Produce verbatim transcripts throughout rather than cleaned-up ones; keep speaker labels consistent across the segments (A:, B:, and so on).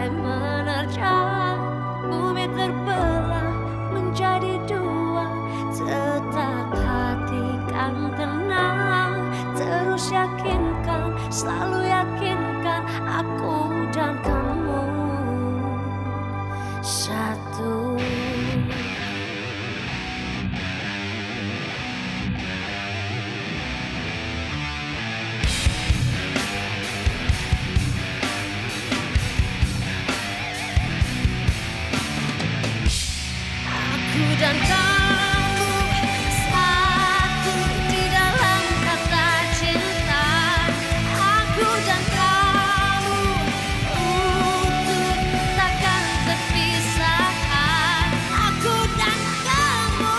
A: badai menerjang, bumi terbelah menjadi dua. Tetap hati kan tenang, terus yakinkan, selalu yakinkan aku dan kamu satu. Aku dan kamu satu di dalam kata cinta. Aku dan kamu utuh takkan terpisahkan. Aku dan kamu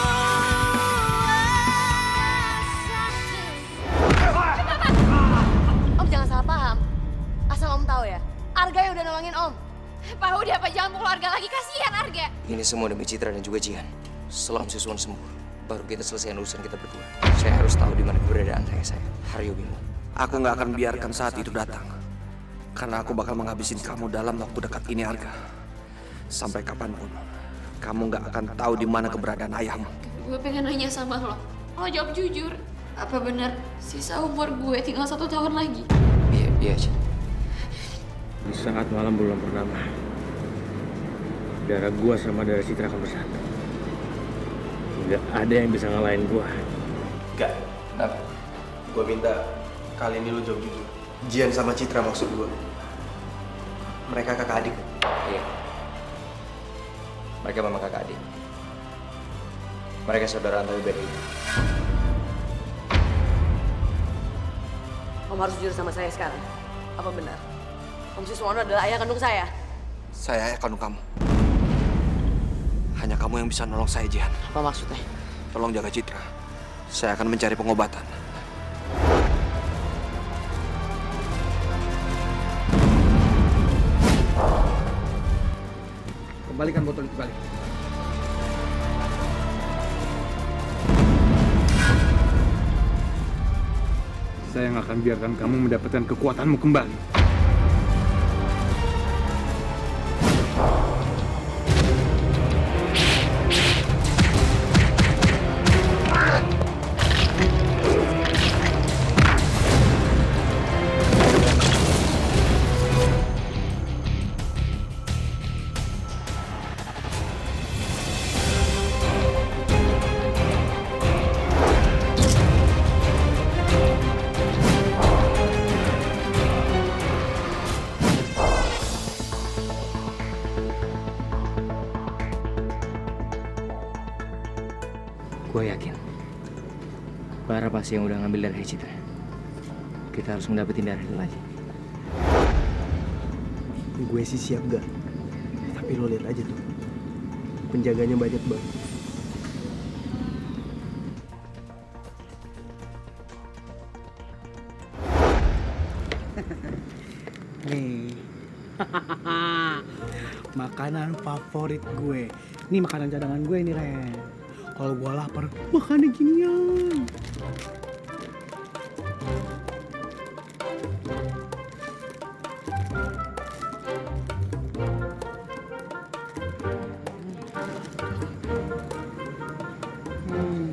A: satu.
B: Om jangan salah paham. Asal Om tahu ya, Arga yang udah nolongin Om.
C: Pak udah apa, jangan pukul Arga lagi, kasihan Arga.
D: Ini semua demi Citra dan juga Jihan. Setelah Om Siswan sembuh, baru kita selesaikan urusan kita berdua. Saya harus tahu di mana keberadaan saya, saya. Haryo Bimo.
E: Aku nggak akan biarkan saat itu datang. Karena aku bakal menghabisin kamu dalam waktu dekat ini, Arga. Sampai kapanpun, kamu nggak akan tahu di mana keberadaan ayahmu.
C: Gue pengen nanya sama lo, lo jawab jujur. Apa benar sisa umur gue tinggal satu tahun lagi?
D: Iya, iya, Cid.
F: Di saat malam bulan purnama, darah gua sama darah Citra akan bersatu. Gak ada yang bisa ngalahin gua.
G: Gak, kenapa? Gua minta kali ini lu jawab jujur. Jihan sama Citra maksud gua. Mereka kakak adik.
D: Iya. Mereka memang kakak adik. Mereka saudara tapi beda ibu.
B: Om harus jujur sama saya sekarang. Apa benar? Om Siswono adalah ayah kandung saya.
E: Saya ayah kandung kamu. Hanya kamu yang bisa nolong saya, Jihan.
B: Apa maksudnya?
E: Tolong jaga Citra. Saya akan mencari pengobatan.
F: Kembalikan botol itu balik. Saya nggak akan biarkan kamu mendapatkan kekuatanmu kembali.
D: Gue yakin, Clara pasti yang udah ngambil darah Citra. Kita harus mendapetin darah itu lagi.
H: Gue sih siap gak, tapi lo lihat aja tuh, penjaganya banyak banget. Nih, makanan favorit gue. Ini makanan cadangan gue nih, Ren. Kalau gue lapar, makannya ginian. Hmm.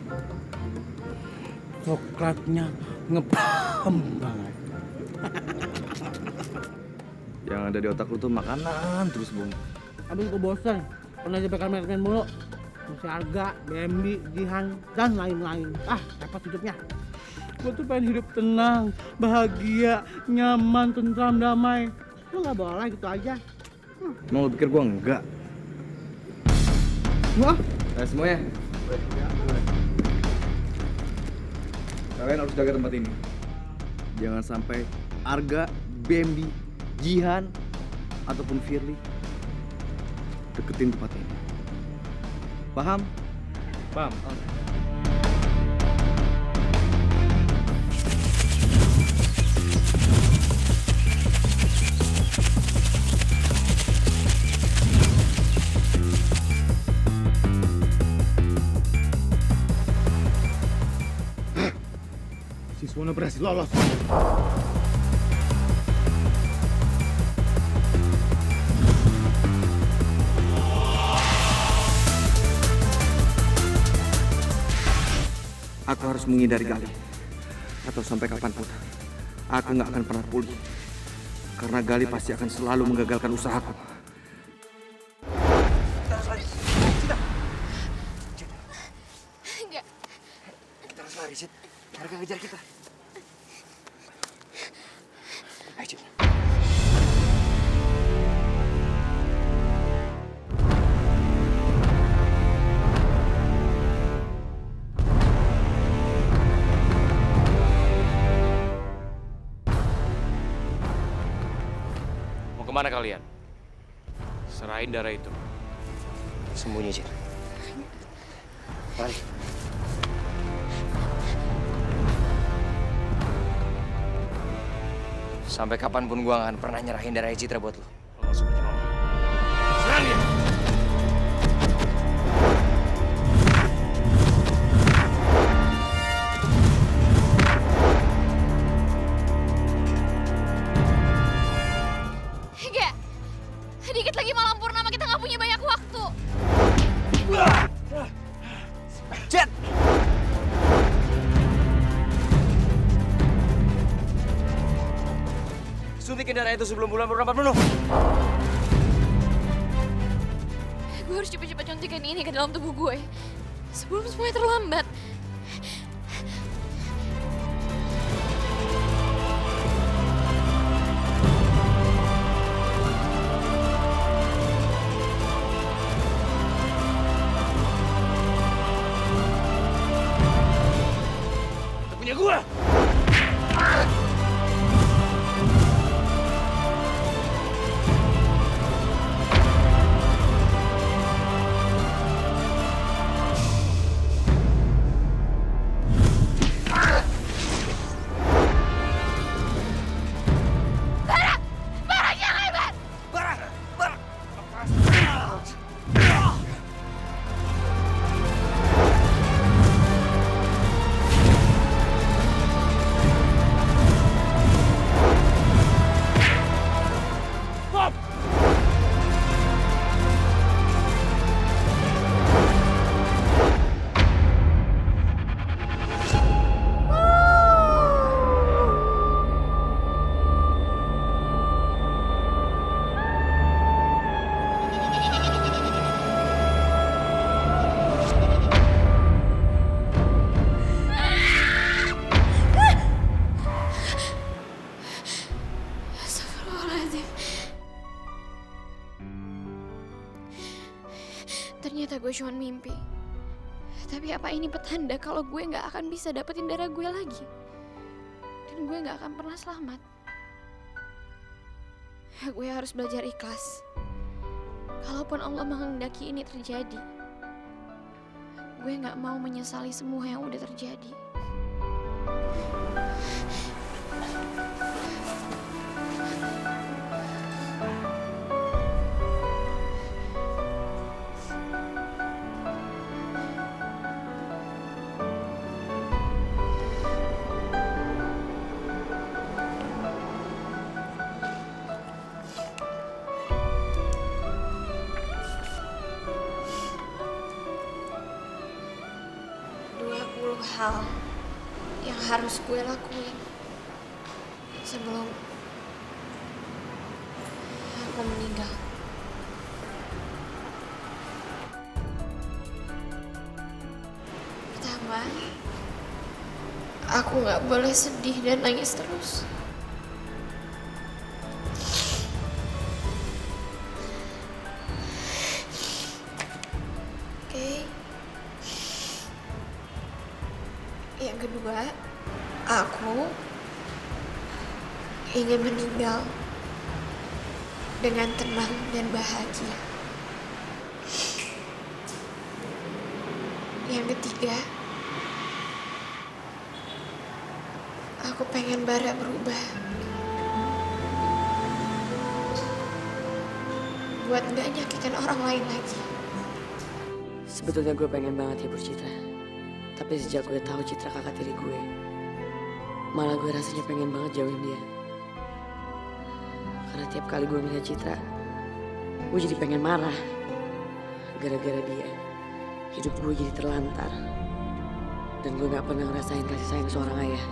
H: Coklatnya ngepam banget.
F: Yang ada di otak lu tuh makanan terus, Bung.
H: Abis gue bosan, pernah aja pekan main mulu. Masih Arga, B M B, Jihan, dan lain-lain. Ah, repot hidupnya. Gue tuh pengen hidup tenang, bahagia, nyaman, tentram, damai. Lu gak boleh gitu aja. Hmm.
F: Emang lu pikir gua enggak?
H: Wah,
F: Nah, semuanya. Kalian harus jaga tempat ini. Jangan sampai Arga, B M B, Jihan, ataupun Firly deketin tempat ini. Paham?
G: Paham.
F: Siswono berhasil lolos.
E: Aku harus menghindari Gali. Atau sampai kapanpun, aku nggak akan pernah pulih. Karena Gali pasti akan selalu menggagalkan usahaku.
D: Kita harus lari. Citra. Citra.
C: Enggak.
D: Kita harus lari, Cit. Mereka ngejar kita. Ayo, Cit.
F: Kemana kalian? Serahin darah itu.
D: Sembunyi, Cit. Lari. Sampai kapanpun gua gak akan pernah nyerahin darah Citra buat lo.
F: Lo masuk ke rumah. Serang dia!
C: Dikit lagi malam purnama, kita nggak punya banyak waktu.
D: Jet! Suntikin darah itu sebelum bulan purnama penuh.
C: Gue harus cepet-cepet suntikin ini ke dalam tubuh gue sebelum semuanya terlambat.
F: Punya gua.
C: Ternyata gue cuma mimpi. Tapi apa ini petanda kalau gue nggak akan bisa dapetin darah gue lagi? Dan gue nggak akan pernah selamat. Gue harus belajar ikhlas. Kalaupun Allah menghendaki ini terjadi, gue nggak mau menyesali semua yang udah terjadi. Hal yang harus gue lakuin sebelum aku meninggal. Pertama, aku nggak boleh sedih dan nangis terus. Oke. Yang kedua, aku ingin meninggal dengan tenang dan bahagia. Yang ketiga, aku pengen Bara berubah buat gak nyakitin orang lain lagi.
B: Sebetulnya gue pengen banget hibur Citra. Tapi sejak gue tahu Citra kakak tiri gue, malah gue rasanya pengen banget jauhin dia. Karena tiap kali gue melihat Citra, gue jadi pengen marah. Gara-gara dia, hidup gue jadi terlantar. Dan gue gak pernah ngerasain kasih sayang seorang ayah.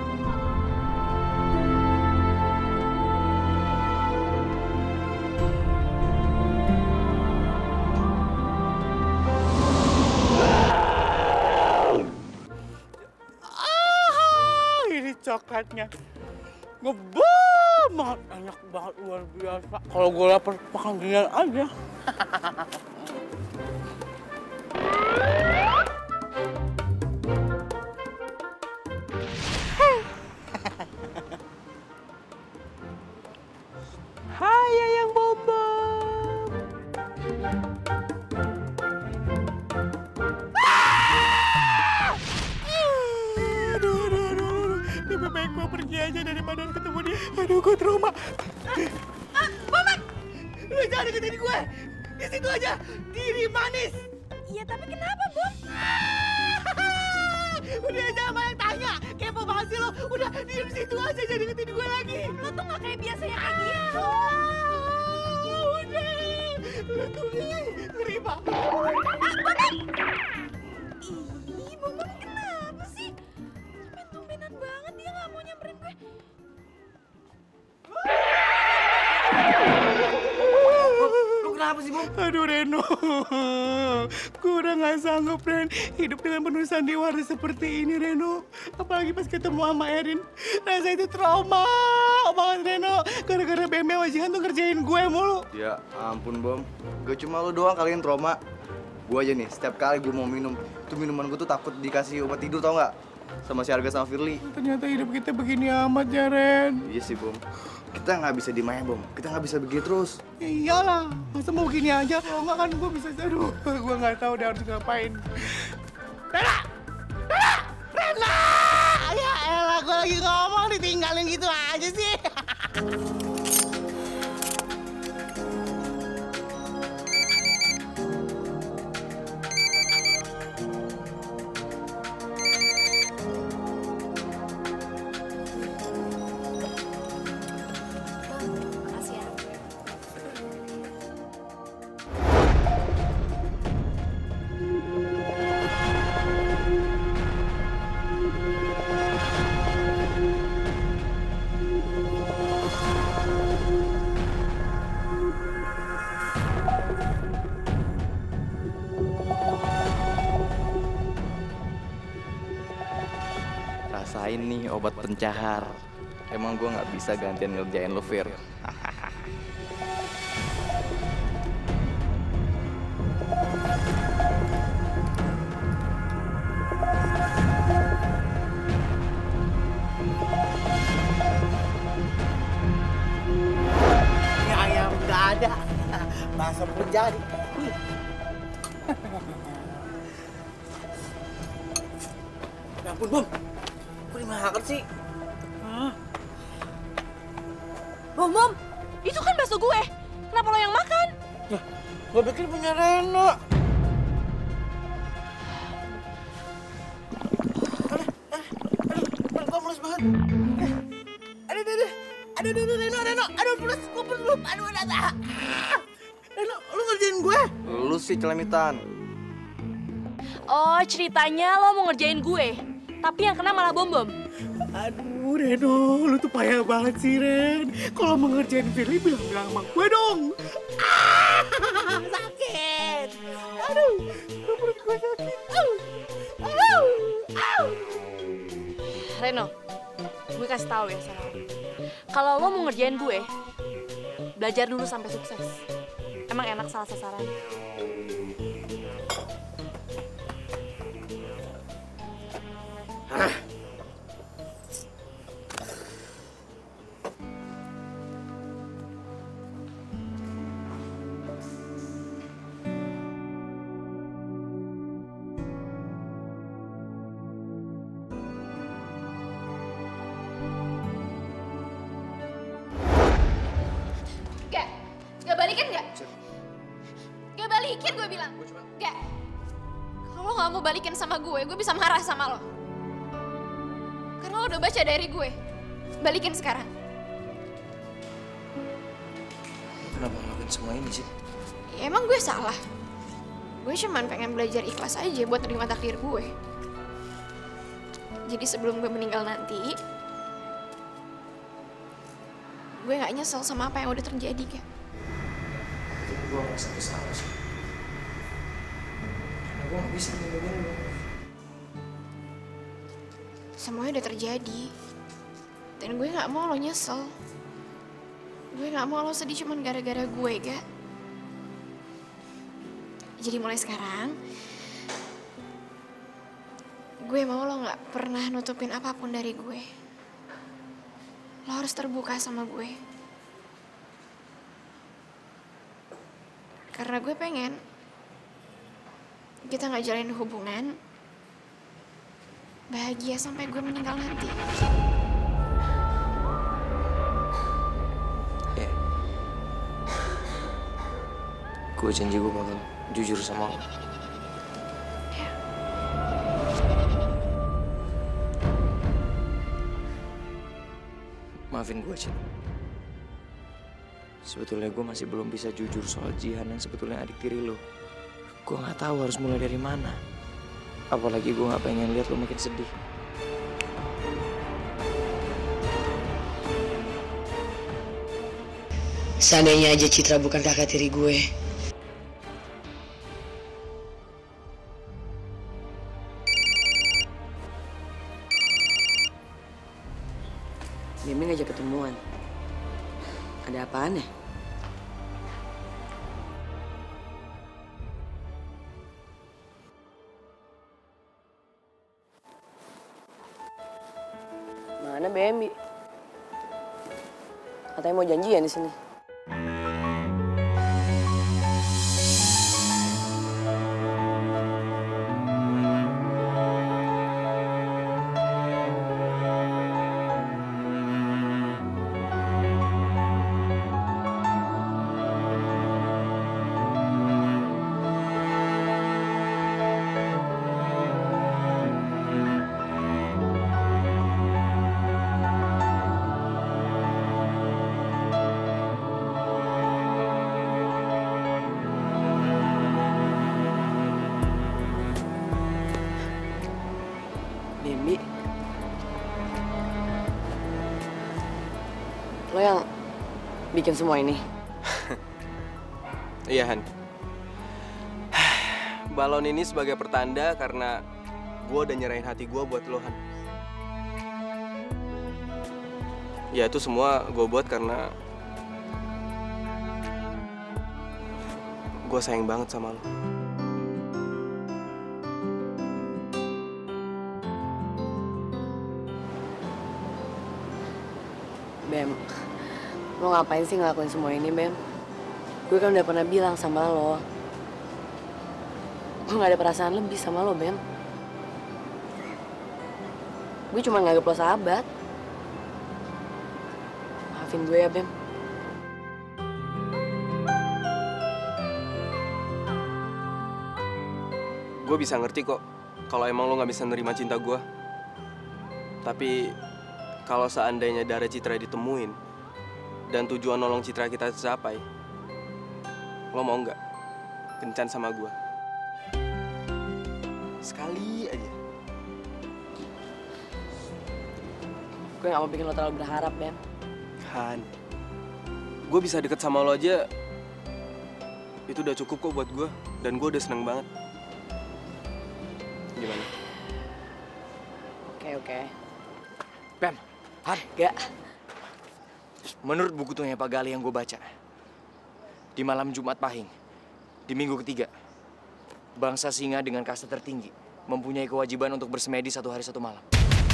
H: Ah, ini coklatnya ngebom banget, enak banget, luar biasa. Kalau gue lapar makan ginian aja. Hai Ayang Bombom. Ah! Aduh, aduh, aduh. Lebih baik gue pergi aja daripada ketemu dia. Aduh, gue trauma. Ah, ah, Bombom! Lu jangan deketin gue. Di situ aja, diri manis.
A: Iya, tapi kenapa, Bom?
H: Udah jangan banyak tanya. Kepo banget sih lo. Udah diem situ aja, jangan deketin gue lagi.
A: Lo tuh gak kayak biasanya kayak gitu.
H: Udah, lu tuh ngeri banget.
A: Ih, Bombom kenapa sih? Sampai tumbenan banget dia gak mau nyamperin gue.
H: Lu kenapa sih, Bom? Aduh, Reno. Gue udah gak sanggup, Ren. Hidup dengan penuh sandiwara seperti ini, Reno. Apalagi pas ketemu sama Erin. Rasa itu trauma banget, Reno. Gara-gara B M W wajihan tuh ngerjain gue mulu.
I: Ya ampun, Bom. Gak cuma lu doang kalian trauma. Gue aja nih, setiap kali gue mau minum, itu minuman gue tuh takut dikasih obat tidur, tau gak? Sama si Arga sama Firly.
H: Ternyata hidup kita begini amat ya, Ren.
I: Iya sih, Bom. Kita nggak bisa dimaya, Bom. Kita nggak bisa begitu terus.
H: Ya iyalah, masa mau gini aja? Kalau nggak kan gue bisa, aduh, gue nggak tahu udah harus ngapain. Rena! Rena! Rena! Ya elah, gue lagi ngomong ditinggalin gitu aja sih.
I: Rasain nih obat pencahar. Emang gue nggak bisa gantian ngerjain lo, Fir.
H: Ini ayam nggak ada, masa pun jadi. Ya ampun, Bom. Kok dimakan sih? Hah?
A: Bom, Bom, itu kan bakso gue. Kenapa lo yang makan?
H: Ya, gue pikir punya Reno. Aduh, aduh, gue mulus banget. Aduh, aduh, aduh, aduh, aduh, Reno, Reno, aduh, mulus, gue peluk, aduh, aduh, Reno, lu ngerjain gue?
I: Lu sih celemitan.
A: Oh, ceritanya lo mau ngerjain gue. Tapi yang kena malah Bom-Bom.
H: Aduh, Reno, lu tuh payah banget sih, Ren. Kalau mau ngerjain Firly, bilang-bilang sama gue dong. Ah, sakit. Aduh, perut gue sakit. Aduh, aduh, aduh.
A: Reno, gue kasih tahu ya sama lo. Kalau lo mau ngerjain gue, belajar dulu sampai sukses. Emang enak salah sasaran.
H: Ah.
C: Gak, gak balikin gak? Gak balikin gue bilang. Gak. Kalau lo gak mau balikin sama gue, gue bisa marah sama lo. Karena lo udah baca dari gue. Balikin sekarang.
D: Kenapa ngelakuin semua ini sih?
C: Ya, emang gue salah. Gue cuman pengen belajar ikhlas aja buat terima takdir gue. Jadi sebelum gue meninggal nanti, gue gak nyesel sama apa yang udah terjadi, Kak.
D: Tapi gue ngerasa bersalah sih. Karena gue gak bisa ngelindungin lo.
C: Semuanya udah terjadi. Dan gue gak mau lo nyesel. Gue gak mau lo sedih cuman gara-gara gue, Kak. Jadi mulai sekarang, gue mau lo gak pernah nutupin apapun dari gue. Lo harus terbuka sama gue. Karena gue pengen kita gak jalin hubungan bahagia sampai gue meninggal nanti.
D: Ya. Gue janji gue bakal jujur sama lo. Maafin gue, Cin. Sebetulnya gue masih belum bisa jujur soal Jihan yang sebetulnya adik tiri lo. Gue nggak tahu harus mulai dari mana. Apalagi gue nggak pengen lihat lo makin sedih.
B: Seandainya aja Citra bukan kakak tiri gue. Mimi ngajak ketemuan. Ada apaan ya? Mana Bambi? Katanya mau janjian di sini. Bambi, lo yang bikin semua ini?
G: Iya, Han. Balon ini sebagai pertanda karena gue udah nyerahin hati gue buat lo, Han. Ya itu semua gue buat karena gue sayang banget sama lo.
B: Bem, lo ngapain sih ngelakuin semua ini, Bem? Gue kan udah pernah bilang sama lo. Gue gak ada perasaan lebih sama lo, Bem. Gue cuma nganggep lo sahabat. Maafin gue ya, Bem.
G: Gue bisa ngerti kok kalau emang lo gak bisa nerima cinta gue. Tapi kalau seandainya darah Citra ditemuin dan tujuan nolong Citra kita tercapai, lo mau nggak kencan sama gue? Sekali aja.
B: Gue gak mau bikin lo terlalu berharap, Bem.
G: Han, gue bisa deket sama lo aja, itu udah cukup kok buat gue. Dan gue udah seneng banget. Gimana?
B: Oke, oke.
D: Bam, Han,
B: Gak.
D: menurut buku tuhnya Pak Gali yang gue baca, di malam Jumat Pahing, di minggu ketiga, bangsa singa dengan kasta tertinggi mempunyai kewajiban untuk bersemedi satu hari satu malam.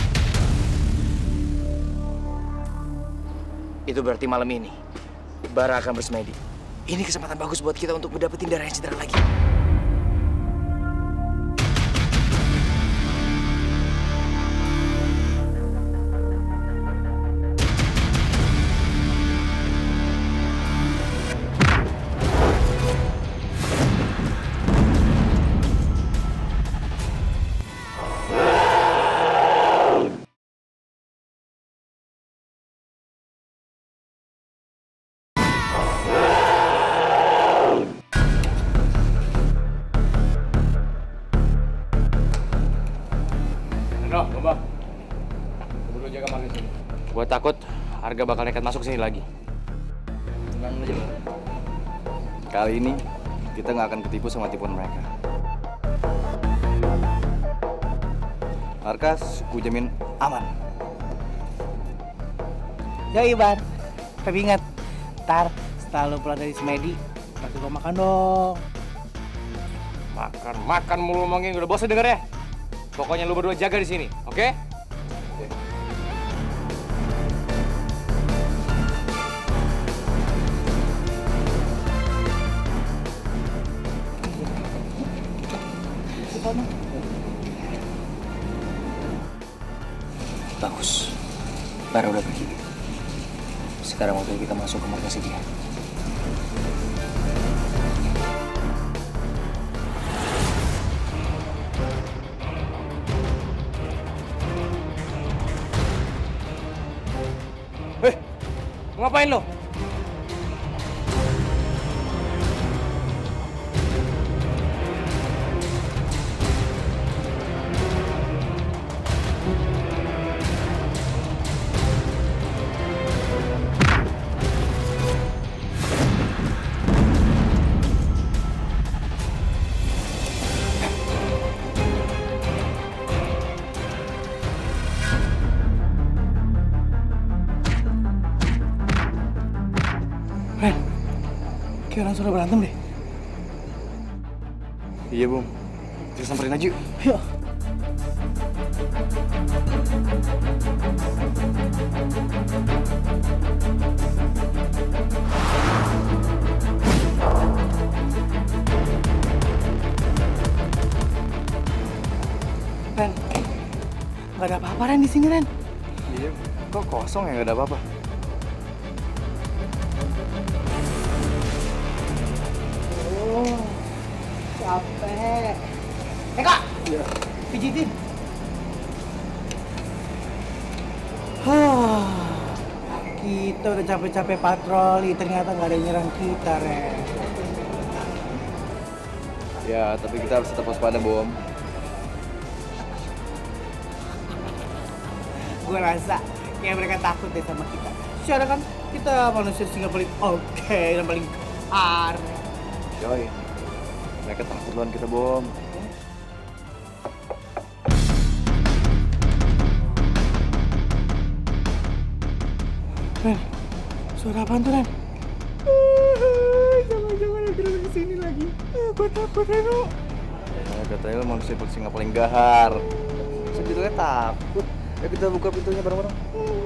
D: Itu berarti malam ini, Bara akan bersemedi. Ini kesempatan bagus buat kita untuk mendapatkan darah yang Citra lagi. Arga bakal nekat masuk sini lagi.
I: Tenang aja. Kali ini kita nggak akan ketipu sama tipuan mereka. Markas, ku jamin aman.
H: Ya Iban, tapi ingat, ntar setelah lu pulang dari Semedi, kasih gua makan dong.
D: Makan, makan mulu ngomongin, udah bosan denger ya? Pokoknya lu berdua jaga di sini, oke? Okay? Bagus, Bara udah pergi. Sekarang waktu kita masuk ke markas dia. Hei, ngapain lo?
H: Ren, kayak orang sudah berantem deh.
I: Iya, Bung. Kita samperin aja yuk.
H: Yuk. Ren, nggak ada apa-apa Ren di sini Ren.
I: Iya, kok kosong ya, nggak ada apa-apa.
H: Oh, capek. Eh kak,
I: Iya.
H: pijitin. Hah, kita udah capek-capek patroli, ternyata nggak ada yang nyerang kita, Ren.
I: Ya, tapi kita harus tetap waspada, Bom.
H: Gue rasa kayak mereka takut deh sama kita. Secara kan kita manusia singa paling oke dan paling ar.
I: Coy, mereka takut lawan kita, Bom.
H: Ren, suara apaan tuh, Ren? Jangan-jangan ada gerak di sini lagi. Gue takut, Reno.
I: Nah, katanya lo manusia singa paling gahar. Sebetulnya takut. Ya kita buka pintunya bareng-bareng.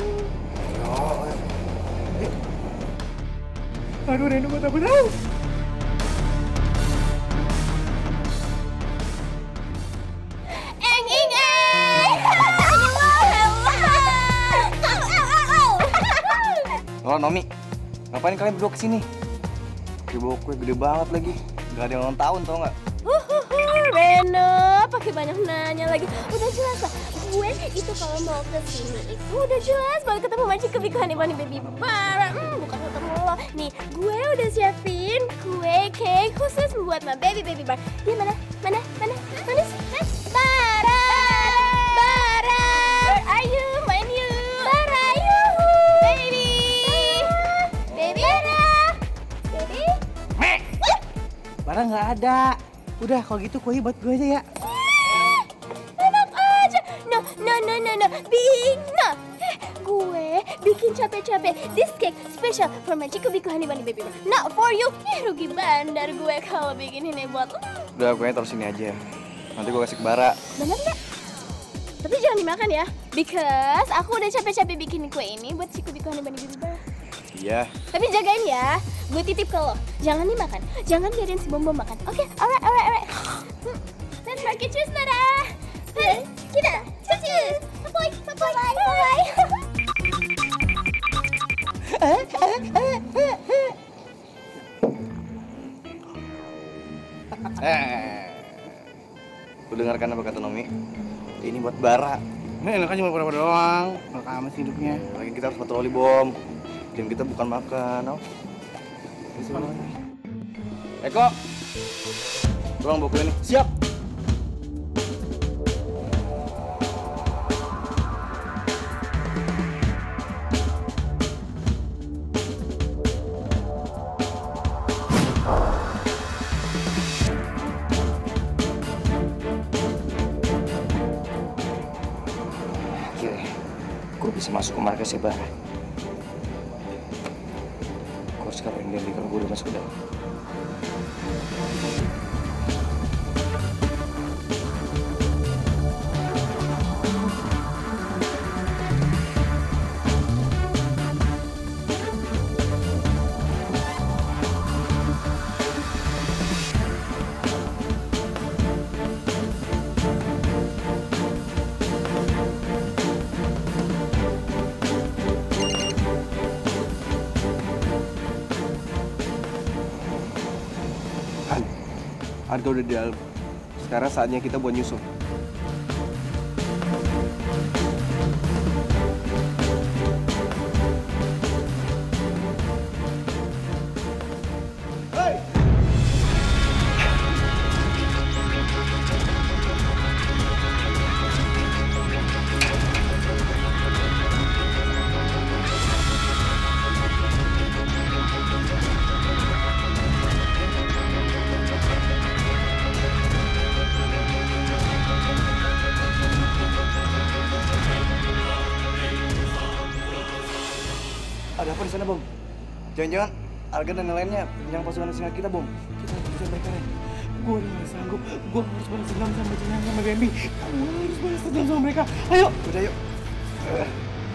H: Aduh, Reno, gue takut tau.
C: Eng ing eng.
I: Oh, Nomi. Ngapain kalian berdua kesini? Dibawa kue gede banget lagi. Gak ada yang ulang tahun, tau nggak?
C: Reno, pakai banyak nanya lagi. Udah jelas lah, gue itu kalau mau ke sini itu udah jelas banget ketemu Maci kebikuhan Ibani Baby Bara. Hmm, bukan ketemu lo. Nih, gue udah siapin kue cake khusus buat my baby baby Bara. Dia mana? Mana? Mana? Mana sih? Hah? Bara! Bara! Where are you? Main you! Bara, yuhu! Baby! Baby! Bara! Baby?
H: Barang nggak ada. Udah, kalau gitu kue buat gue aja ya.
C: Enak aja. No, no, no, no, no. Big no. Eh, gue bikin capek-capek this cake special for my Chikubiku Honey Bunny Baby. Not for you. Eh, rugi bandar gue kalau bikin ini buat lo.
I: Udah, kuenya taruh sini aja. Nanti gue kasih ke Bara.
C: Bener nggak? Tapi jangan dimakan ya. Because aku udah capek-capek bikin kue ini buat Chikubiku Honey Bunny Baby.
I: Iya.
C: Tapi jagain ya. Gue titip ke lo. Jangan dimakan. Jangan biarin si Bom-Bom makan. Oke, okay? alright, alright, alright. Hmm. Let's make it choose, Nara. Hai, kita. Choose. Bye, bye, bye, bye.
I: Eh, lu dengarkan apa kata Nomi? Ini buat Bara.
H: Ini enak aja cuma pada doang. Enak amat sih hidupnya.
I: Lagi kita harus patroli, Bom. Dan kita bukan makan, oh. Eko, tolong bawa kue ini.
H: Siap.
D: Persebaya. Gue harus kabarin Dewi kalau gue udah masuk ke dalam.
G: Arga udah di dalam. Sekarang saatnya kita buat nyusul.
I: Ada apa di sana, Bom? Jangan-jangan Arga dan lainnya yang pasukan singa kita, Bom.
H: Kita harus bisa mereka, Ren. Gue udah gak sanggup. Gue harus balas dendam sama Jihan sama Bambi. Gue harus balas dendam sama mereka. Ayo!
I: Udah, yuk. Uh.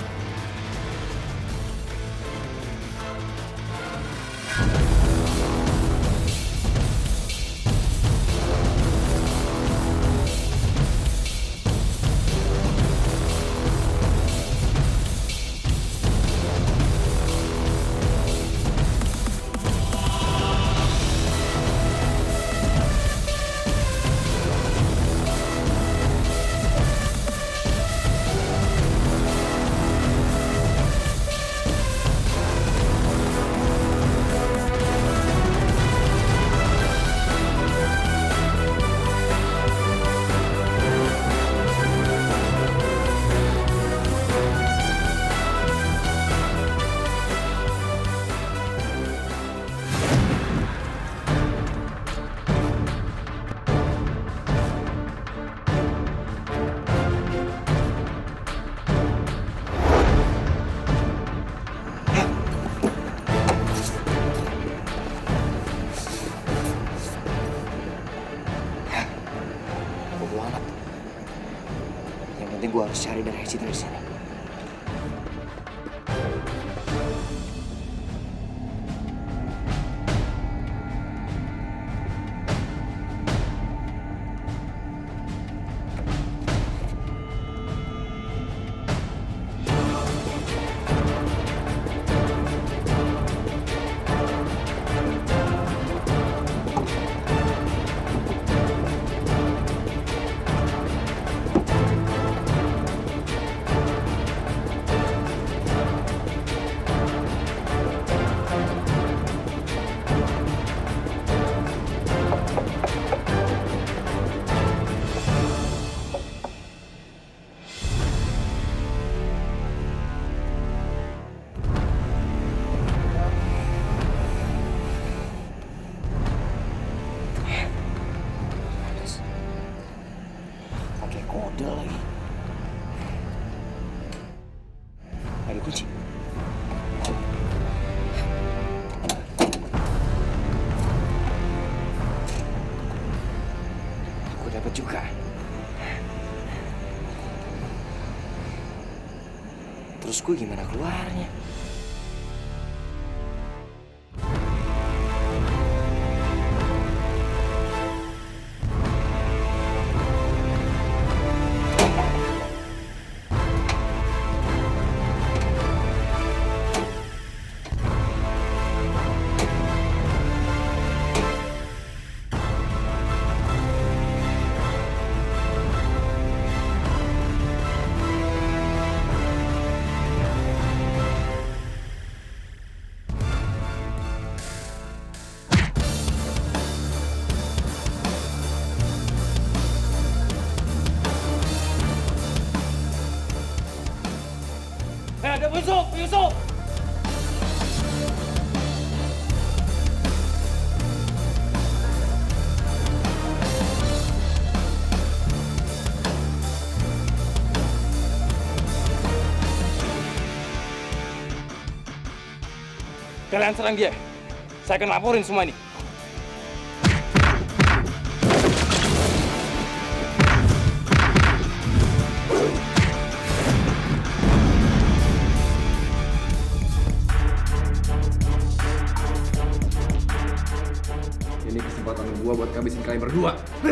D: Gue harus cari darah Citra di sini. Kode lagi. Ada kunci. Aku dapat juga. Terus gue gimana keluarnya?
H: Ada musuh, musuh!
F: Kalian serang dia. Saya akan laporin semua ini.
E: Ini kesempatan gua buat ngabisin kalian berdua.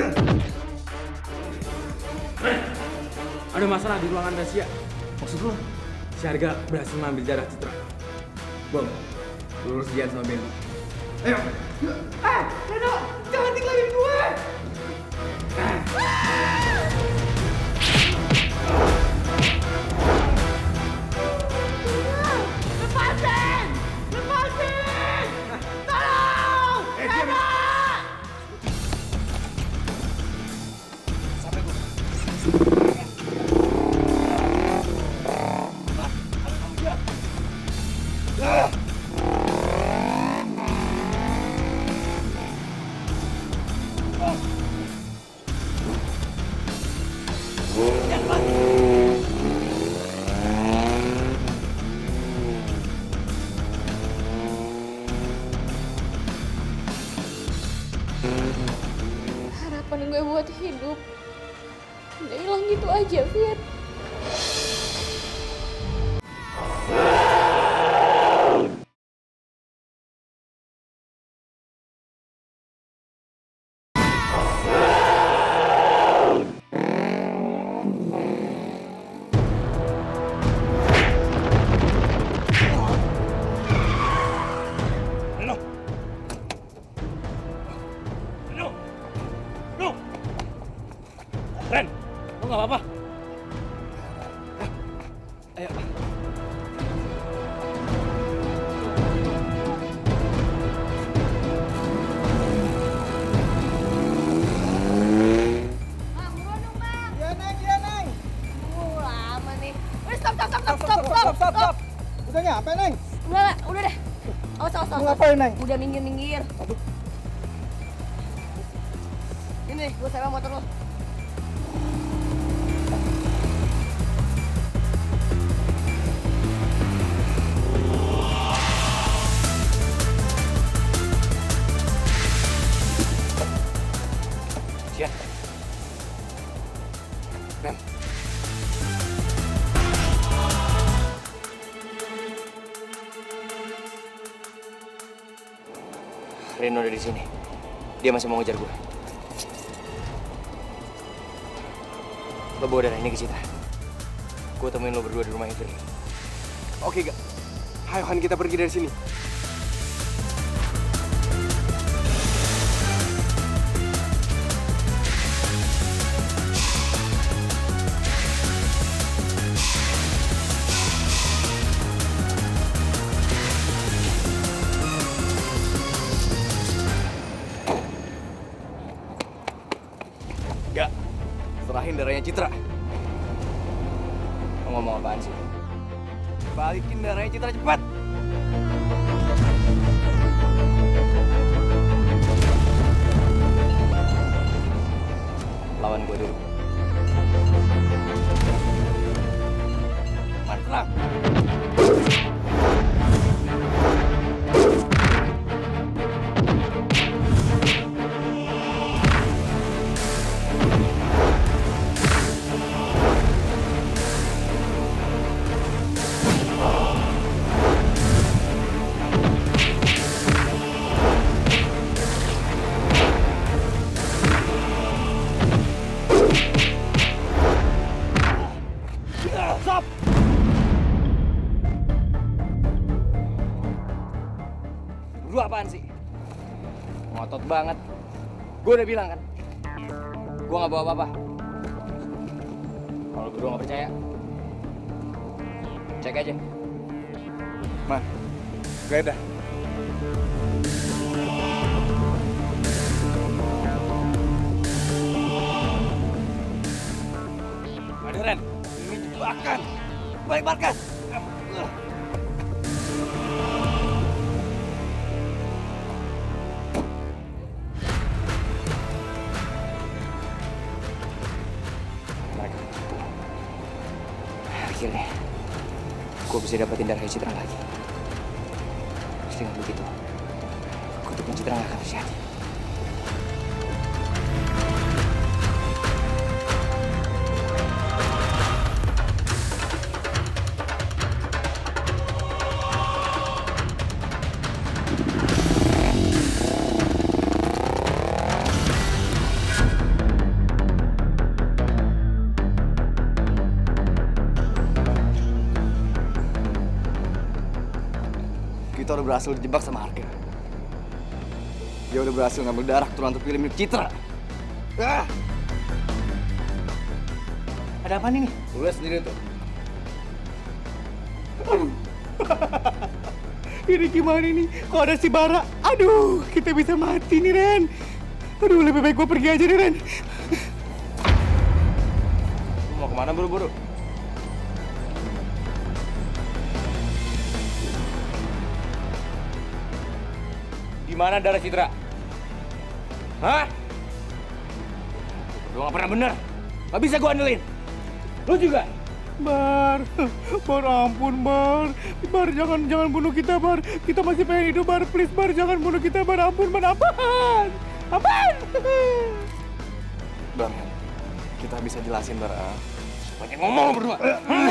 F: Ada masalah di ruangan rahasia. Maksud lo? Si Arga berhasil mengambil darah Citra.
E: Bom, lurus Jian sama Benny. Ayo.
H: Eh, Reno, jangan tinggalin gue. Lepasin! Lepasin! Tolong!
E: Eh, diam ya.
F: Sampai gue.
C: Harapan gue buat hidup udah hilang gitu aja, Fir.
F: Reno! Reno! Reno! Ren, lo nggak apa-apa?
D: Ayo.
C: Bang, buruan dong, Bang.
H: Iya, Neng, iya, Neng.
C: Uh, lama nih. Udah, stop, stop, stop,
H: Stop,
C: stop,
H: stop, stop, stop, stop. Udah nyampe, Neng.
C: Udah, udah deh. Awas, awas,
H: Mau
C: awas.
H: ngapain, Neng?
C: Udah minggir-minggir. Ini, gue sewa motor lo.
D: Jian. Rem. Reno ada di sini. Dia masih mau ngejar gue. Lo bawa darah ini ke Citra. Gue temuin lo berdua di rumah Ivry.
G: Oke, Gak. Ayo, Han, kita pergi dari sini.
D: Gak. Serahin darahnya Citra. Lo ngomong apaan sih? Balikin darahnya Citra cepat. Lawan gue dulu. Mantap.
F: Stop!
D: Berdua apaan sih? Ngotot banget. Gue udah bilang kan, gue nggak bawa apa-apa. Kalau berdua nggak percaya, cek aja.
I: Man, gak ada.
F: Ada Ren, ini jebakan. Balik markas.
D: Akhirnya, gue bisa dapetin darah Citra lagi. dengan begitu, kutukan Citra nggak akan terjadi.
I: Kita udah berhasil dijebak sama Arga. Dia udah berhasil ngambil darah keturunan terpilih milik Citra. Ah!
D: Ada apa nih?
I: Lu lihat sendiri tuh.
H: Ini gimana nih? Kok ada si Bara? Aduh, kita bisa mati nih, Ren. Aduh, lebih baik gue pergi aja nih, Ren.
D: Lu mau kemana buru-buru? Di mana darah Citra? Hah? Lu nggak pernah bener. Nggak bisa gua andelin. Lu juga.
H: Bar, Bar ampun Bar. Bar jangan jangan bunuh kita Bar. Kita masih pengen hidup Bar, please Bar jangan bunuh kita Bar. Ampun Bar, apaan? Apaan?
I: Bar, kita bisa jelasin Bar.
D: Banyak ngomong lu berdua.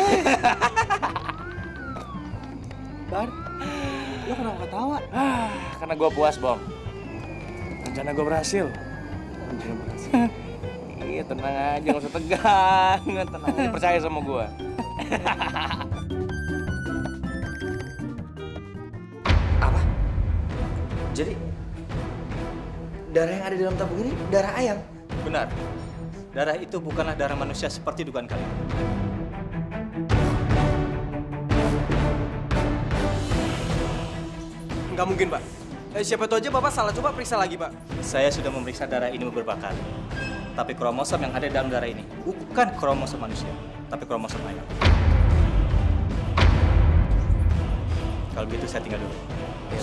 I: Bar, lo kenapa ketawa?
D: Ah, karena gua puas, Bom. Rencana gua berhasil.
I: Rencana berhasil.
D: Iya, tenang aja, nggak usah tegang. Tenang aja, percaya sama gua.
I: Apa? Jadi, darah yang ada dalam tabung ini darah ayam?
J: Benar. Darah itu bukanlah darah manusia seperti dugaan kalian.
G: Nggak mungkin, Pak. Eh, siapa tahu aja Bapak salah. Coba periksa lagi, Pak.
J: Saya sudah memeriksa darah ini beberapa kali. Tapi kromosom yang ada dalam darah ini bukan kromosom manusia, tapi kromosom ayam. Kalau begitu saya tinggal dulu.
D: Yes.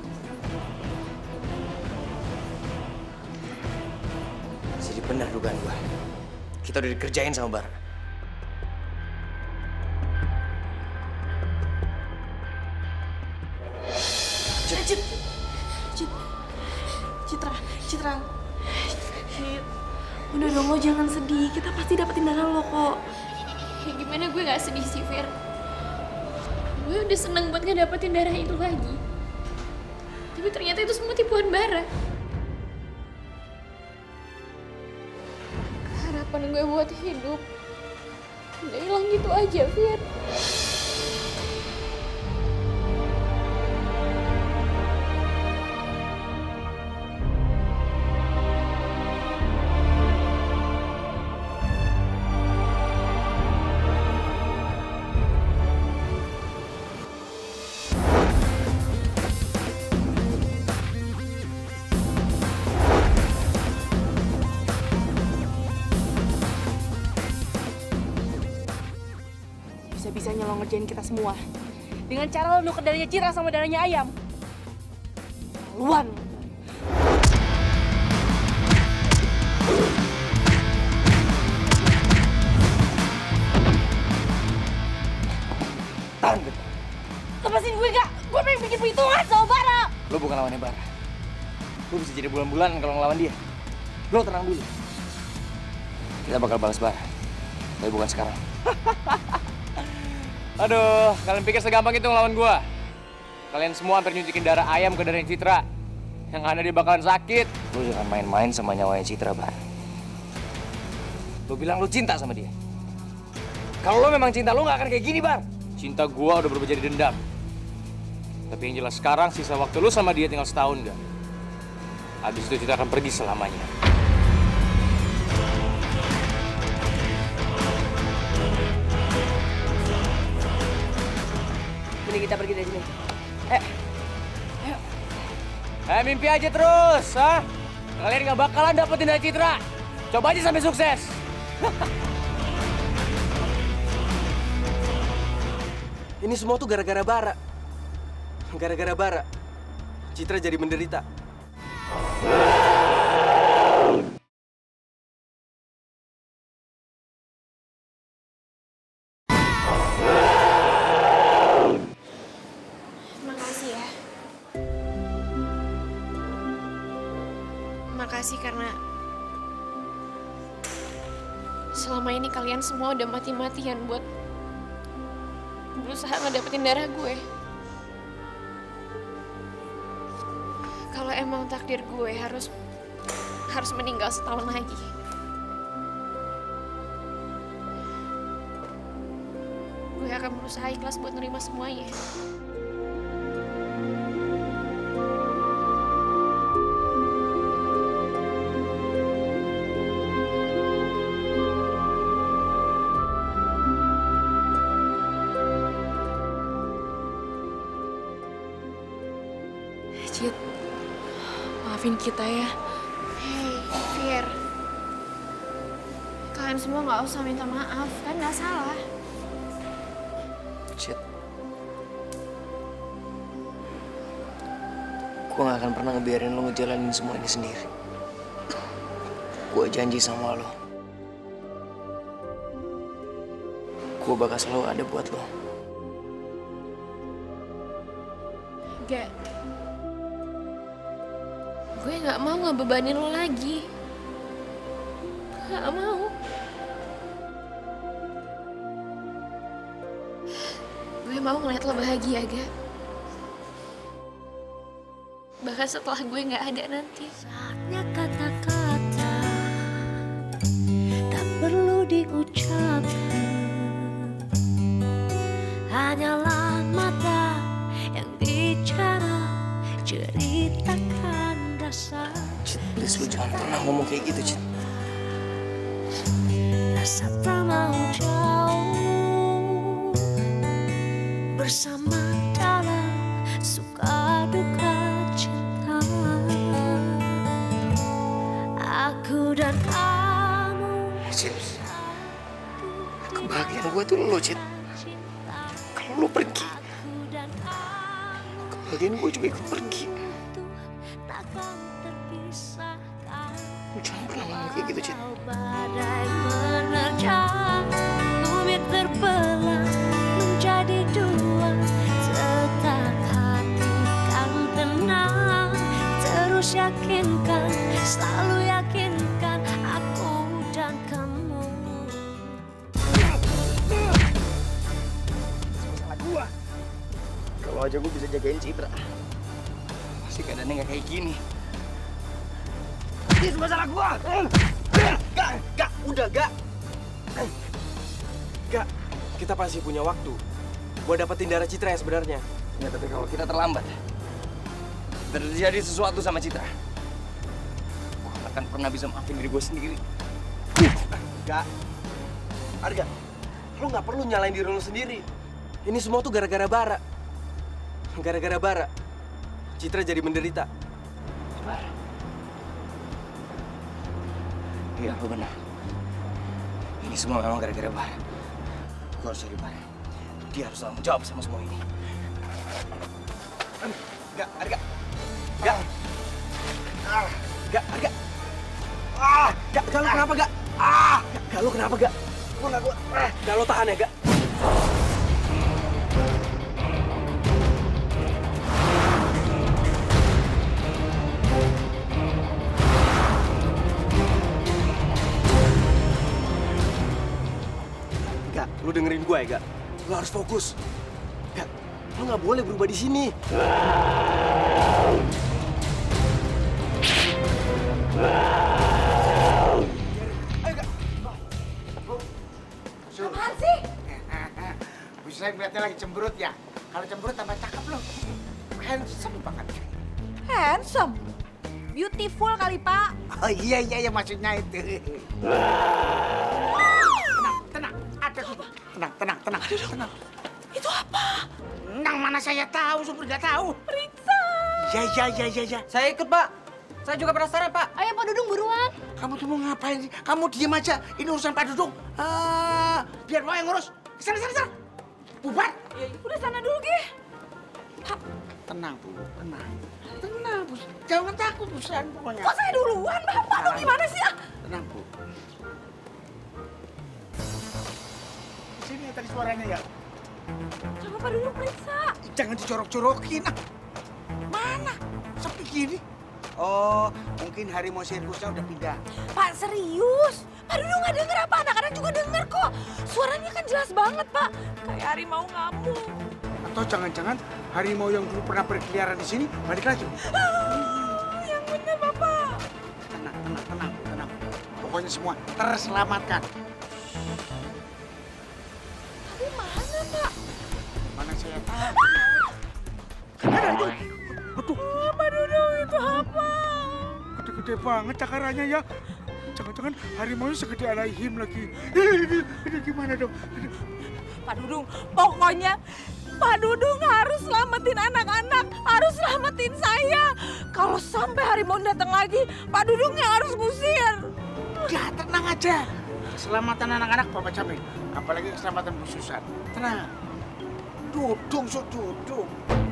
D: Jadi benar dugaan gua. Kita udah dikerjain sama Bar.
A: Cit, Cit, Citra, Citra, Cit, udah dong lo jangan sedih, kita pasti dapetin darah lo kok.
C: Ya gimana gue gak sedih sih, Fir? Gue udah seneng buat ngedapetin darah itu lagi. Tapi ternyata itu semua tipuan Bara. Harapan gue buat hidup udah hilang gitu aja, Fir.
A: Bisa-bisanya lo ngerjain kita semua dengan cara lo nuker darahnya Citra sama darahnya ayam. Luan.
D: Tahan, Bet.
A: Lepasin gue gak? Gue pengen bikin perhitungan sama Bara.
D: Lo bukan lawannya Bar. Lo bisa jadi bulan-bulan kalau ngelawan dia. Lo tenang dulu. Kita bakal balas Bar. Tapi bukan sekarang. Aduh, kalian pikir segampang itu ngelawan gua? Kalian semua hampir nyuntikin darah ayam ke darahnya Citra. Yang ada dia bakalan sakit. Lu jangan main-main sama nyawanya Citra, Bar. Lu bilang lu cinta sama dia. Kalau lu memang cinta, lu gak akan kayak gini, Bar. Cinta gua udah berubah jadi dendam. Tapi yang jelas sekarang sisa waktu lu sama dia tinggal setahun, gak? Habis itu Citra akan pergi selamanya.
B: Mending kita pergi dari sini. Eh, ayo.
D: Eh, mimpi aja terus, ha? Kalian gak bakalan dapetin dari Citra. Coba aja sampai sukses.
G: Ini semua tuh gara-gara Bara. Gara-gara Bara. Citra jadi menderita.
C: Makasih ya. terima kasih karena selama ini kalian semua udah mati-matian buat berusaha ngedapetin darah gue. Kalau emang takdir gue harus harus meninggal setahun lagi, gue akan berusaha ikhlas buat nerima semuanya.
A: Cit, maafin kita ya.
C: Hei, Fir. Kalian semua nggak usah minta maaf, kan nggak salah.
D: Cit. Gue gak akan pernah ngebiarin lo ngejalanin semua ini sendiri. Gue janji sama lo. Gue bakal selalu ada buat lo.
C: Gak. Gue gak mau ngebebanin lo lagi. Gak mau. Gue mau ngeliat lo bahagia, Gak. Bahkan setelah gue gak ada nanti.
K: Saatnya kata-kata tak perlu diucapkan, hanyalah mata yang bicara, ceritakan rasa.
D: Cit, please lu jangan pernah ngomong kayak gitu, Cit.
K: Rasa tak mau jauh bersama dalam suka duka cinta. Aku dan kamu.
D: Cit, kebahagiaan gue tuh lo, Cit. Kalau lo pergi, kebahagiaan gue juga ikut pergi. Lu jangan pernah ngomong kayak gitu, Cit.
K: Badai menerjang, bumi terbelah menjadi dua. Tetap hati kan tenang, terus yakinkan, selalu yakinkan aku dan kamu.
D: Masalah gua. Kalau aja gua bisa jagain Citra, pasti keadaannya nggak kayak gini. Ini semua salah gua. Gak, gak, udah gak.
G: Gak, kita pasti punya waktu buat dapetin darah Citra yang sebenarnya.
D: Ya, tapi kalau kita terlambat, terjadi sesuatu sama Citra, gua gak akan pernah bisa maafin diri gua sendiri.
G: Gak, Arga, lo nggak perlu nyalain diri lo sendiri. Ini semua tuh gara-gara Bara. Gara-gara Bara, Citra jadi menderita.
D: Bara. Iya, lo benar. Ini semua memang gara-gara Bara. Gue harus cari Bara. Dia harus tanggung jawab sama semua ini.
G: Gak, Arga. Gak. Ah, gak, Arga. Ah, gak, gak, lo kenapa, gak? Ah, gak, gak, lo kenapa, gak? Gue gak, gue. Ah, gak, lo tahan ya, gak? Gak, lo dengerin gue ya, gak? Lo harus fokus. Gak, lo gak boleh berubah di sini.
L: Apaan sih? Bisa ngeliatnya lagi cemberut ya? Kalau cemberut tambah cakep loh. Handsome banget.
M: Handsome? Beautiful kali, Pak.
L: Oh iya, iya, iya maksudnya itu. Tenang, tenang. Ada apa? Tenang, tenang, tenang. tenang.
M: Itu apa?
L: Tenang, mana saya tahu, super nggak tahu.
M: Periksa.
L: Ya, ya, ya, ya, ya.
G: Saya ikut, Pak. Saya juga penasaran, Pak.
C: Ayo, Pak Dudung, buruan.
L: Kamu tuh mau ngapain sih? Kamu diem aja. Ini urusan Pak Dudung. Ah, biar mau yang ngurus. Sana, sana, sana. Bubar.
M: Udah sana dulu, Ge.
L: Pak, tenang, Bu. Tenang. Tenang, Bu. Jangan takut, Busan. Pokoknya.
M: Kok saya duluan, Bapak? Tuh gimana sih? Ah?
L: Tenang, Bu. Sini tadi suaranya ya.
M: Coba Pak Dudung periksa.
L: Jangan dicorok-corokin. Ah. Mana? Sepi gini. Oh, mungkin harimau sirkusnya udah pindah.
M: Pak, serius? Pak Dudung nggak denger apa? Anak-anak juga denger kok. Suaranya kan jelas banget, Pak. Kayak harimau ngamuk.
L: Atau jangan-jangan harimau yang dulu pernah berkeliaran di sini balik lagi.
M: Ah, yang bener, Bapak.
L: Tenang, tenang, tenang, tenang. Pokoknya semua terselamatkan.
M: Tapi mana, Pak?
L: Mana saya tahu.
M: Ada itu. Aduh. Pak Dudung, itu apa?
L: Gede-gede banget cakarannya ya. Jangan-jangan harimaunya segede Alaihim lagi. Ini, ini gimana dong?
M: Pak Dudung, pokoknya Pak Dudung harus selamatin anak-anak, harus selamatin saya. Kalau sampai harimau datang lagi, Pak Dudung yang harus ngusir.
L: Ya, tenang aja. Keselamatan anak-anak Bapak jamin. Apalagi keselamatan Bu Susan. Tenang. Dudung, so dudung.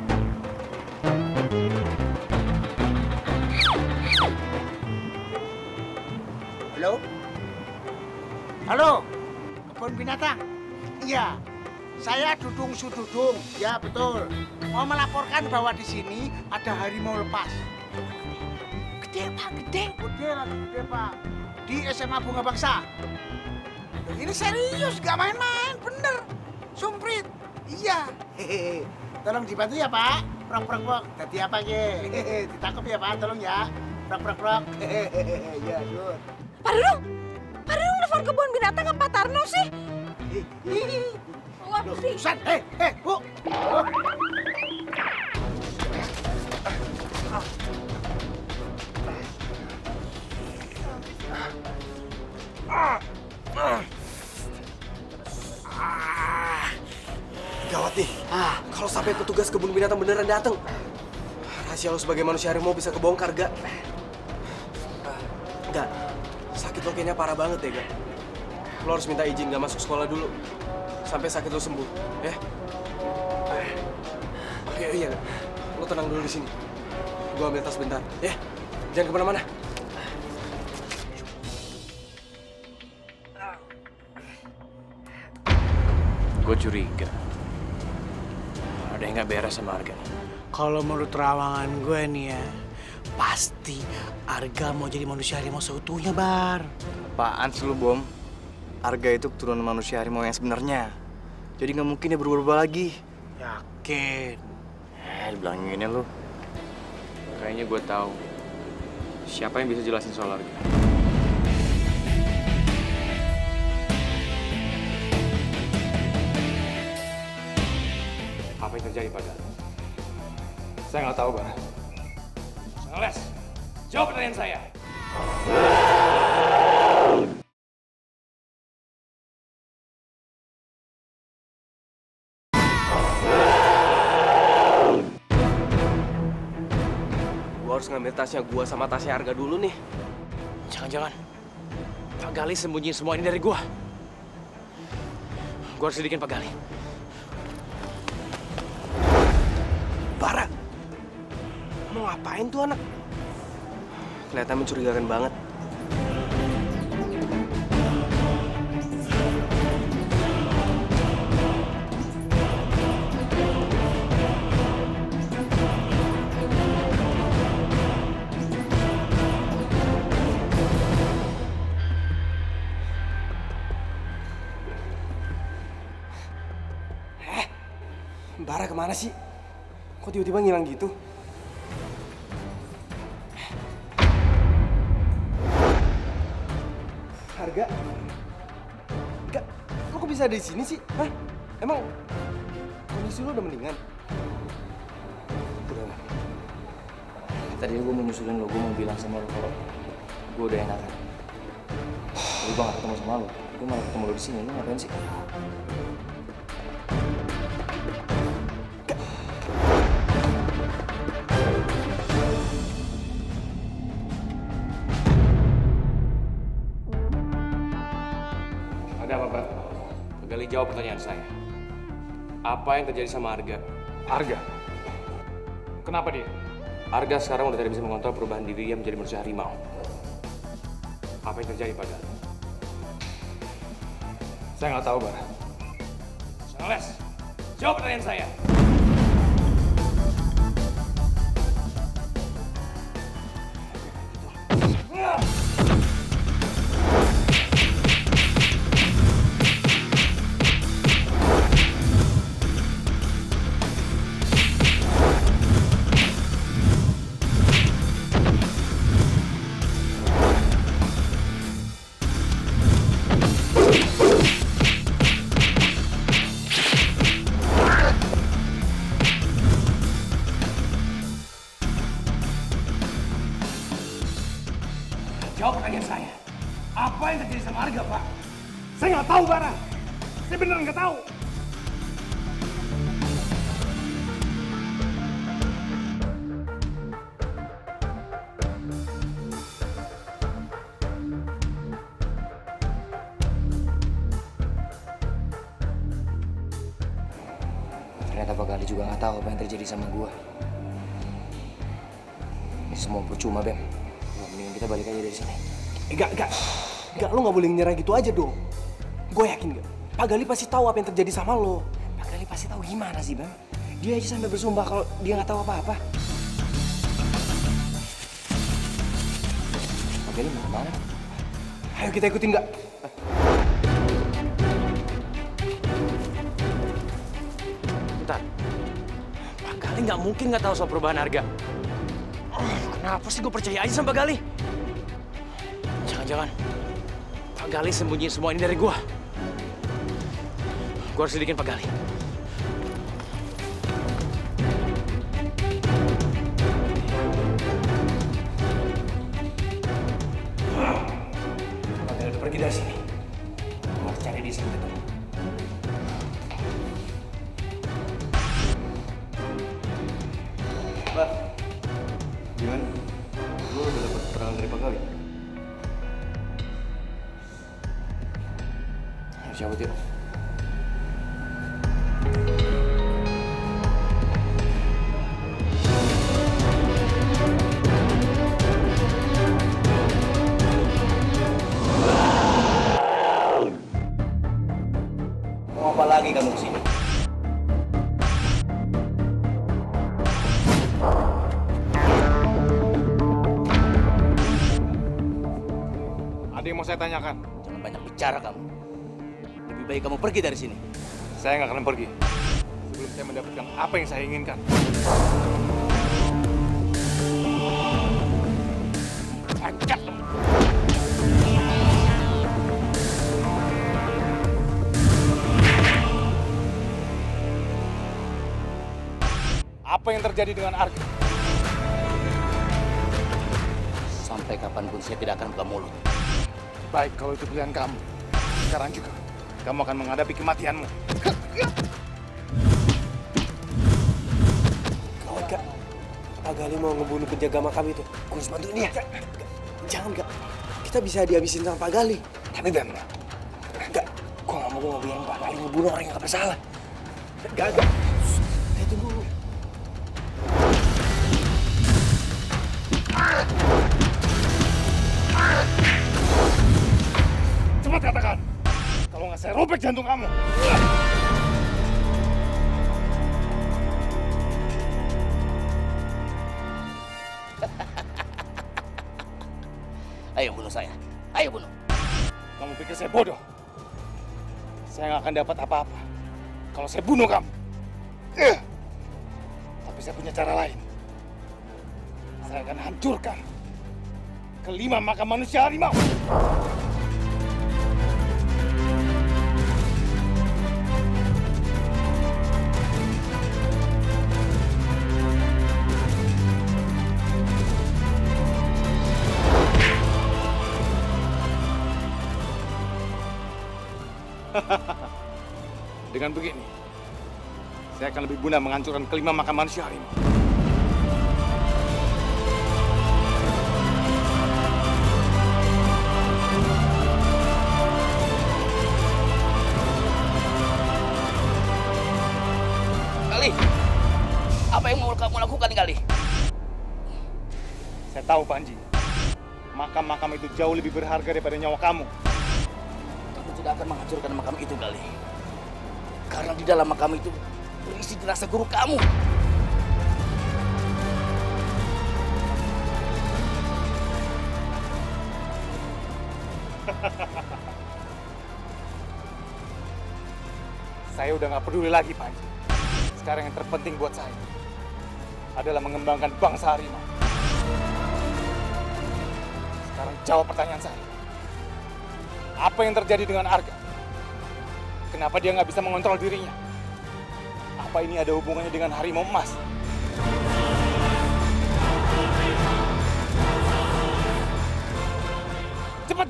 L: Halo? Halo? Kebun binatang? Iya. Saya Dudung Sududung. Ya, betul. Mau melaporkan bahwa di sini ada harimau lepas.
M: Gede, Pak, gede.
L: Gede lah, gede, Pak. Di S M A Bunga Bangsa. Ini serius, gak main-main, bener. Sumprit. Iya. Hehehe. Tolong dibantu ya, Pak. Prok, prok, prok. Tadi apa, Ge? Hehehe. Ditangkap ya, Pak. Tolong ya. Prok, prok, prok. Hehehe. Ya, Dud.
M: Pak Dudung, Pak Dudung nelfon kebun binatang ke Pak Tarno sih. Wah,
L: Susan, eh, eh, Bu.
G: Gawat nih. Ah, kalau sampai petugas kebun binatang beneran datang, rahasia lo sebagai manusia harimau bisa kebongkar, Gak? Gak, sakit lo kayaknya parah banget ya, Gak? Lo harus minta izin gak masuk sekolah dulu, sampai sakit lo sembuh, ya? Oke, iya, Gak. Lo tenang dulu di sini. Gue ambil tas bentar, ya? Jangan kemana-mana.
D: Gue curiga ada yang nggak beres sama Arga.
L: Kalau menurut terawangan gue nih ya, pasti Arga mau jadi manusia harimau seutuhnya, Bar.
I: Apaan sih lu, Bom? Arga itu keturunan manusia harimau yang sebenarnya. Jadi nggak mungkin dia berubah-ubah lagi.
L: Yakin?
D: Eh, dibilangin gini lu. Kayaknya gue tahu siapa yang bisa jelasin soal Arga. Apa yang terjadi pada? Saya nggak tahu, Bar. Ngeles, jawab pertanyaan saya.
G: Gua harus ngambil tasnya gua sama tasnya Arga dulu nih.
D: Jangan-jangan Pak Gali sembunyiin semua ini dari gua. Gua harus selidikin Pak Gali.
G: Bara, mau ngapain tuh anak? Kelihatan mencurigakan banget. Eh, Bara kemana sih? Kok tiba-tiba ngilang gitu? Harga? Gak, lo kok bisa ada di sini sih? Hah? Emang kondisi lo udah mendingan?
D: Udah. Tadi gue mau nyusulin lo, gue mau bilang sama lo kalau gue udah enakan. Tapi gue gak ketemu sama lo, gue malah ketemu lo di sini. Lo ngapain sih? Gali jawab pertanyaan saya. Apa yang terjadi sama Arga?
F: Arga? Kenapa dia?
D: Arga sekarang udah tidak bisa mengontrol perubahan diri dia menjadi manusia harimau. Apa yang terjadi pada?
F: Saya nggak tahu, Bar.
D: Ngeles, jawab pertanyaan saya.
E: jawab pertanyaan saya. Apa yang terjadi sama Arga, Pak? Saya nggak tahu, Bara. Saya beneran nggak tahu.
D: Ternyata Pak Gali juga nggak tahu apa yang terjadi sama gua. Ini semua percuma, Bem. Mendingan kita balik aja dari sini.
G: Enggak, enggak. Enggak, lo nggak boleh nyerah gitu aja dong. Gue yakin nggak? Pak Gali pasti tahu apa yang terjadi sama lo.
D: Pak Gali pasti tahu gimana sih, Bem? Dia aja sampai bersumpah kalau dia nggak tahu apa-apa. Pak Gali mau kemana?
G: Ayo kita ikutin nggak?
D: Bentar. Pak Gali nggak mungkin nggak tahu soal perubahan harga. Oh, kenapa sih gue percaya aja sama Pak Gali? Jangan-jangan Pak Gali sembunyiin semua ini dari gue. Gue harus lidikin Pak Gali. Pak Gali udah pergi dari sini. Gue harus cari di sini.
I: Pak, gimana? Lu udah dapet keterangan dari Pak Gali?
D: Ayo cabut yuk.
J: Mau apa lagi kamu kesini?
E: Ada yang mau saya tanyakan.
J: Jangan banyak bicara kamu. Lebih baik kamu pergi dari sini.
E: Saya nggak akan pergi sebelum saya mendapatkan apa yang saya inginkan. Angkat! Apa yang terjadi dengan Arga?
J: Sampai kapanpun saya tidak akan buka mulut.
E: Baik, kalau itu pilihan kamu. Sekarang juga, kamu akan menghadapi kematianmu.
G: Kau enggak. Pak Gali mau ngebunuh penjaga makam itu. Gue harus bantuin dia. Jangan, enggak. Kita bisa dihabisin sama Pak Gali.
E: Tapi Bem,
G: enggak. Gue nggak mau gue ngebiarin Pak Gali ngebunuh orang yang nggak bersalah. Enggak, enggak. Eh, tunggu.
E: Cepat katakan. Kalau nggak saya robek jantung kamu.
J: Ayo bunuh saya. Ayo bunuh.
E: Kamu pikir saya bodoh? Saya nggak akan dapat apa-apa kalau saya bunuh kamu. Eh. Tapi saya punya cara lain. Saya akan hancurkan kelima makam manusia harimau. Dengan begini, saya akan lebih guna menghancurkan kelima makam manusia harimau.
J: Gali, apa yang mau kamu lakukan, Gali?
E: Saya tahu, Panji. Makam-makam itu jauh lebih berharga daripada nyawa kamu.
J: Kamu tidak akan menghancurkan makam itu, Gali. Karena di dalam makam itu berisi jenazah guru kamu.
E: Saya udah nggak peduli lagi, Panji. Sekarang yang terpenting buat saya adalah mengembangkan bangsa harimau. Sekarang jawab pertanyaan saya. Apa yang terjadi dengan Arga? Kenapa dia nggak bisa mengontrol dirinya? Apa ini ada hubungannya dengan harimau emas?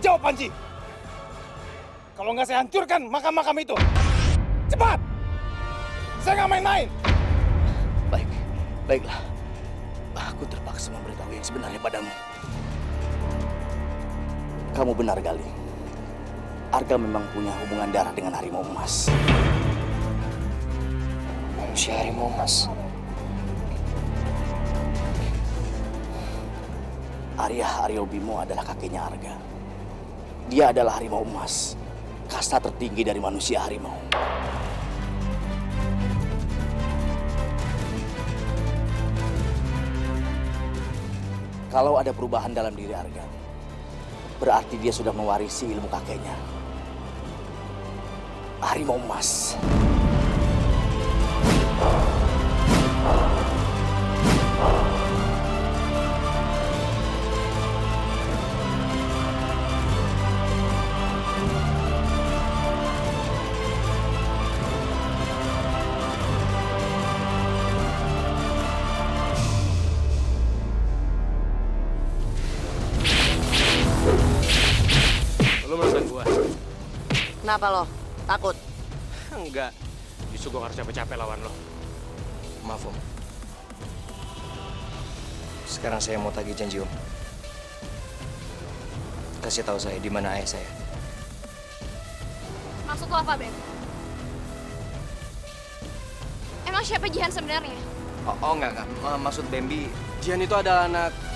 E: Jawab, Panji. Kalau nggak saya hancurkan makam-makam itu. Cepat! Saya nggak main-main.
N: Baik, baiklah. Aku terpaksa memberitahu yang sebenarnya padamu. Kamu benar, Gali. Arga memang punya hubungan darah dengan harimau emas.
D: Manusia harimau emas.
N: Arya Aryo Bimo adalah kakeknya Arga. Dia adalah harimau emas, kasta tertinggi dari manusia harimau. Kalau ada perubahan dalam diri Arga, berarti dia sudah mewarisi ilmu kakeknya. Harimau emas.
D: Lo melesak gua?
B: Kenapa lo? Takut?
D: Enggak. Justru gua harus capek-capek lawan lo. Maaf, Om. Sekarang saya mau tagih janji, Om. Kasih tahu saya di mana ayah saya.
C: Maksud lo apa, Ben? Emang siapa Jihan sebenarnya?
D: Oh, oh enggak, enggak. Maksud Bambi,
G: Jihan itu adalah anak